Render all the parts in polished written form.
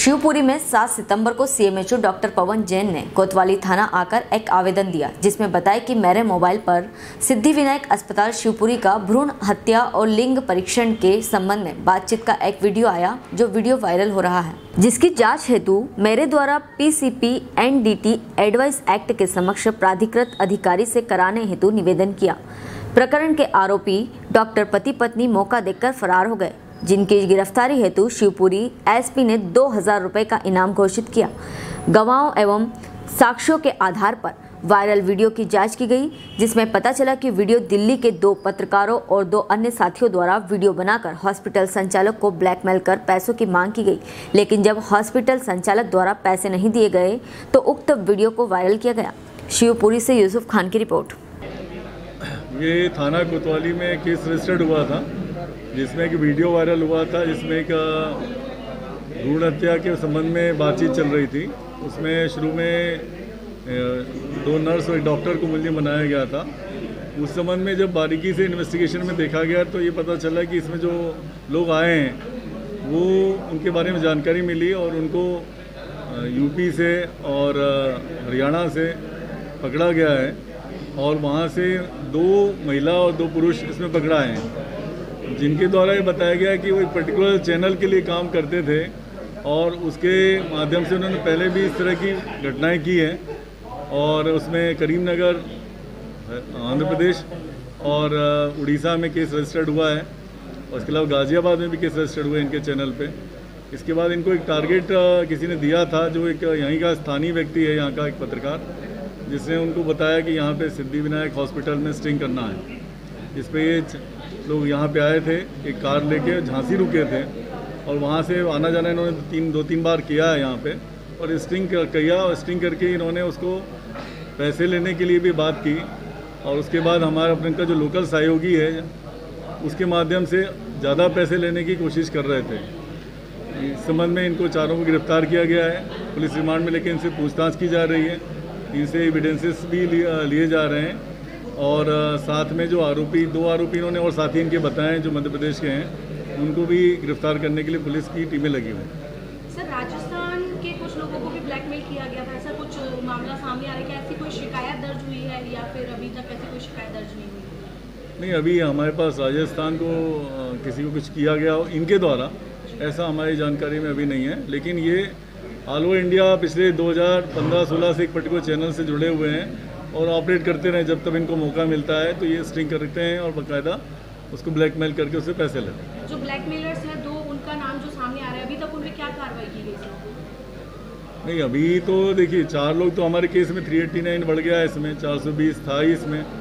शिवपुरी में 7 सितंबर को CMHO doctor पवन जैन ने कोतवाली थाना आकर एक आवेदन दिया, जिसमें बताया कि मेरे मोबाइल पर सिद्धिविनायक अस्पताल शिवपुरी का भ्रूण हत्या और लिंग परीक्षण के संबंध में बातचीत का एक वीडियो आया, जो वीडियो वायरल हो रहा है, जिसकी जांच हेतु मेरे द्वारा पीसीपी एनडीटी एडवाइस एक्ट के समक्ष प्राधिकृत अधिकारी से कराने हेतु निवेदन किया। प्रकरण के आरोपी डॉक्टर पति पत्नी मौका देखकर फरार हो गए, जिनकी गिरफ्तारी हेतु शिवपुरी एसपी ने 2000 रुपए का इनाम घोषित किया। गवाहों एवं साक्ष्यों के आधार पर वायरल वीडियो की जांच की गई, जिसमें पता चला कि वीडियो दिल्ली के 2 पत्रकारों और 2 अन्य साथियों द्वारा वीडियो बनाकर हॉस्पिटल संचालक को ब्लैकमेल कर पैसों की मांग की गई। लेकिन जब हॉस्पिटल संचालक द्वारा पैसे नहीं दिए गए तो उक्त वीडियो को वायरल किया गया। शिवपुरी से यूसुफ खान की रिपोर्ट। ये थाना कोतवाली में केस रजिस्टर्ड हुआ था, जिसमें एक वीडियो वायरल हुआ था, जिसमें एक भ्रूण हत्या के संबंध में बातचीत चल रही थी। उसमें शुरू में 2 नर्स और एक डॉक्टर को मुलजिम बनाया गया था। उस संबंध में जब बारीकी से इन्वेस्टिगेशन में देखा गया तो ये पता चला कि इसमें जो लोग आए हैं वो उनके बारे में जानकारी मिली और उनको यूपी से और हरियाणा से पकड़ा गया है और वहाँ से 2 महिला और 2 पुरुष इसमें पकड़ाए हैं, जिनके द्वारा ये बताया गया कि वो एक पर्टिकुलर चैनल के लिए काम करते थे और उसके माध्यम से उन्होंने पहले भी इस तरह की घटनाएं की हैं और उसमें करीमनगर, आंध्र प्रदेश और उड़ीसा में केस रजिस्टर्ड हुआ है और इसके अलावा गाज़ियाबाद में भी केस रजिस्टर्ड हुए इनके चैनल पे। इसके बाद इनको एक टारगेट किसी ने दिया था, जो एक यहीं का स्थानीय व्यक्ति है, यहाँ का एक पत्रकार, जिसने उनको बताया कि यहाँ पे सिद्धिविनायक हॉस्पिटल में स्टिंग करना है। इस पर ये लोग यहाँ पे आए थे, एक कार लेके झांसी रुके थे और वहाँ से आना जाना इन्होंने 2-3 बार किया है यहाँ पे और स्टिंग किया और स्टिंग करके इन्होंने उसको पैसे लेने के लिए भी बात की और उसके बाद हमारा अपने का जो लोकल सहयोगी है उसके माध्यम से ज़्यादा पैसे लेने की कोशिश कर रहे थे। इस संबंध में इनको चारों को गिरफ्तार किया गया है, पुलिस रिमांड में लेके इनसे पूछताछ की जा रही है, इनसे एविडेंसेस भी लिए जा रहे हैं और साथ में जो 2 आरोपी इन्होंने और साथी इनके बताएं जो मध्य प्रदेश के हैं, उनको भी गिरफ्तार करने के लिए पुलिस की टीमें लगी हुई हैं। सर, राजस्थान के कुछ लोगों को भी ब्लैकमेल किया गया था, ऐसा कुछ मामला सामने आ रहा है क्या? ऐसी कोई शिकायत दर्ज हुई है या फिर अभी तक ऐसी कोई शिकायत दर्ज नहीं हुई? नहीं, अभी हमारे पास राजस्थान को किसी को कुछ किया गया हो इनके द्वारा, ऐसा हमारी जानकारी में अभी नहीं है। लेकिन ये ऑल ओवर इंडिया पिछले 2015-16 से एक पर्टिकुलर चैनल से जुड़े हुए हैं और ऑपरेट करते रहे। जब तक इनको मौका मिलता है तो ये स्टिंग करते हैं और बाकायदा उसको ब्लैकमेल करके उससे पैसे लेते हैं। जो ब्लैकमेलर्स हैं 2, उनका नाम जो सामने आ रहा है, अभी तक उन पर क्या कार्रवाई की गई? नहीं, अभी तो देखिए 4 लोग तो हमारे केस में 389 बढ़ गया है, इसमें 420 था ही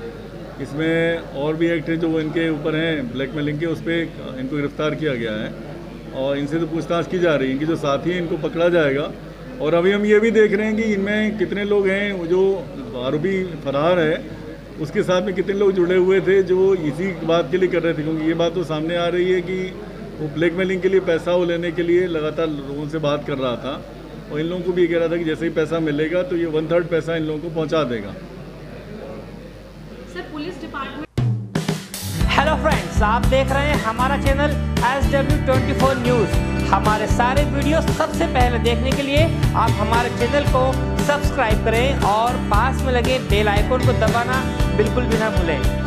इसमें और भी एक्ट है जो इनके ऊपर हैं ब्लैकमेलिंग के, उस पर इनको गिरफ्तार किया गया है और इनसे तो पूछताछ की जा रही है। इनकी जो साथी हैं इनको पकड़ा जाएगा और अभी हम ये भी देख रहे हैं कि इनमें कितने लोग हैं, जो आरोपी फरार है उसके साथ में कितने लोग जुड़े हुए थे जो इसी बात के लिए कर रहे थे, क्योंकि ये बात तो सामने आ रही है कि वो ब्लैकमेलिंग के लिए पैसा वो लेने के लिए लगातार लोगों से बात कर रहा था और इन लोगों को भी ये कह रहा था कि जैसे ही पैसा मिलेगा तो ये 1/3 पैसा इन लोगों को पहुँचा देगा। Sir, police department. Hello friends, आप देख रहे हैं हमारा चैनल SW24 न्यूज़। हमारे सारे वीडियो सबसे पहले देखने के लिए आप हमारे चैनल को सब्सक्राइब करें और पास में लगे बेल आइकन को दबाना बिल्कुल भी ना भूलें।